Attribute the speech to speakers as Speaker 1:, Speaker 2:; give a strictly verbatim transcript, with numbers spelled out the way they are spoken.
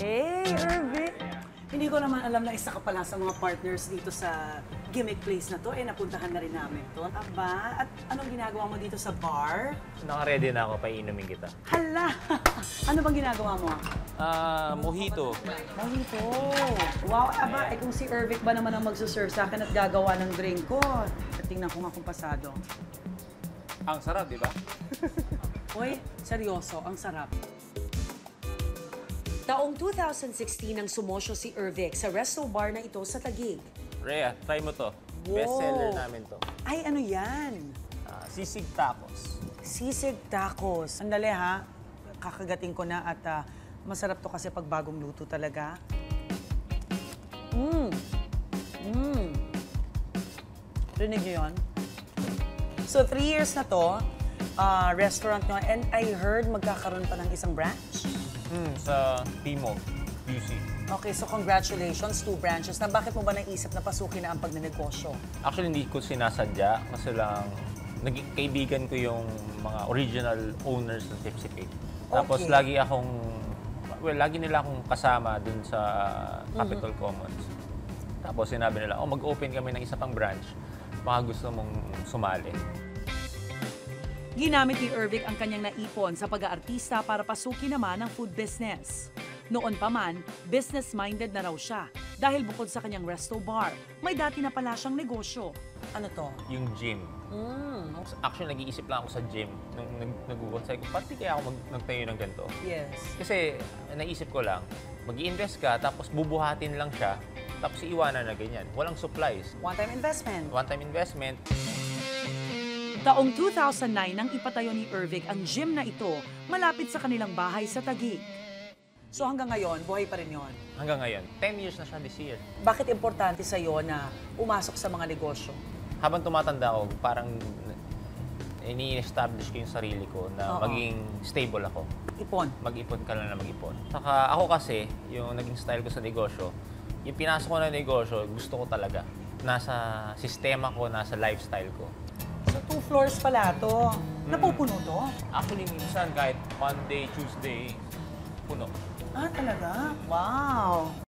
Speaker 1: Hey, Irving! Hindi ko naman alam na isa ka pala sa mga partners dito sa gimmick place na to. Eh, napuntahan na rin namin to. Aba, at anong ginagawa mo dito sa bar?
Speaker 2: Naka-ready na ako, paiinumin kita.
Speaker 1: Hala! Ano bang ginagawa mo?
Speaker 2: Ah, mojito.
Speaker 1: Mojito! Wow, aba, eh kung si Irving ba naman ang magsuserve sa akin at gagawa ng drink ko? At tingnan ko nga kung pasado.
Speaker 2: Ang sarap, di ba?
Speaker 1: Uy, seryoso, ang sarap.
Speaker 3: Taong two thousand sixteen nang sumosyo si Irving sa resto bar na ito sa Taguig.
Speaker 2: Rhea, try mo to.
Speaker 1: Wow.
Speaker 2: Bestseller namin to.
Speaker 1: Ay, ano yan?
Speaker 2: Ah, sisig tacos.
Speaker 1: Sisig tacos. Andali ha, kakagating ko na at ah, masarap to kasi pag bagong luto talaga. Mmm! Mmm! Rinig niyo yun? So, three years na to, ah, restaurant nyo, and I heard magkakaroon pa ng isang branch.
Speaker 2: Hmm, sa Timog, U C.
Speaker 1: Okay, so congratulations, two branches. Na bakit mo ba naisip na pasukin na ang pagnenegosyo?
Speaker 2: Actually, hindi ko sinasadya kasi lang naging kaibigan ko yung mga original owners ng Tipsy Pig. Tapos
Speaker 1: Okay.
Speaker 2: lagi akong, well, lagi nila akong kasama dun sa Capitol Commons. Tapos sinabi nila, oh, mag-open kami ng isa pang branch. Baka gusto mong sumali.
Speaker 1: Ginamit ni Irving ang kanyang naipon sa pag-aartista para pasukin naman ang food business. Noon pa man, business-minded na raw siya dahil bukod sa kanyang resto bar, may dati na pala siyang negosyo. Ano to?
Speaker 2: Yung gym.
Speaker 1: Mm,
Speaker 2: Actually, nag-iisip lang ako sa gym nung nag-google. Sabi ko, pati kaya ako mag- nagtayo ng ganito?
Speaker 1: yes.
Speaker 2: Kasi naisip ko lang, mag-i-invest ka, tapos bubuhatin lang siya, tapos iiwanan na ganyan. Walang supplies.
Speaker 1: One-time investment.
Speaker 2: One-time investment.
Speaker 1: Taong two thousand nine nang ipatayo ni Irving ang gym na ito malapit sa kanilang bahay sa Taguig. So hanggang ngayon, buhay pa rin yon.
Speaker 2: Hanggang ngayon, ten years na siya this year.
Speaker 1: Bakit importante sa iyo na pumasok sa mga negosyo?
Speaker 2: Habang tumatanda ako, parang ini-establish ko yung sarili ko na
Speaker 1: Oo.
Speaker 2: maging stable ako.
Speaker 1: Ipon.
Speaker 2: Mag-ipon ka lang na mag-ipon. Saka ako kasi, yung naging style ko sa negosyo, yung pinasok ko na negosyo, gusto ko talaga. Nasa sistema ko, nasa lifestyle ko.
Speaker 1: So two floors pala to. Napupuno to?
Speaker 2: Actually, minsan kahit Monday, Tuesday, puno.
Speaker 1: Ah, talaga? Wow!